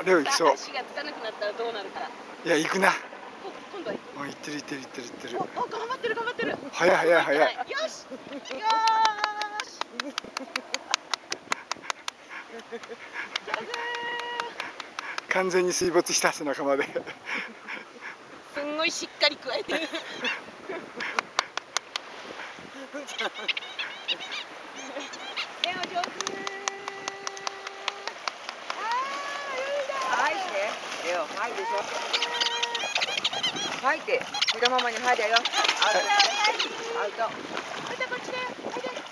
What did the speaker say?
レオ行きそう。 足がつかなくなったらどうなるか。 いや、行くな。 今度は行く。 行ってる行ってる行ってる行ってる。 頑張ってる頑張ってる。 早い早い早い。 よし。よーし。 完全に水没した背中まで。 すんごいしっかり加えてる。レオ上手。 吐いて、レオ、吐いでしょ。吐いて、見たままに吐いだよ。アウト。 こっちだよ。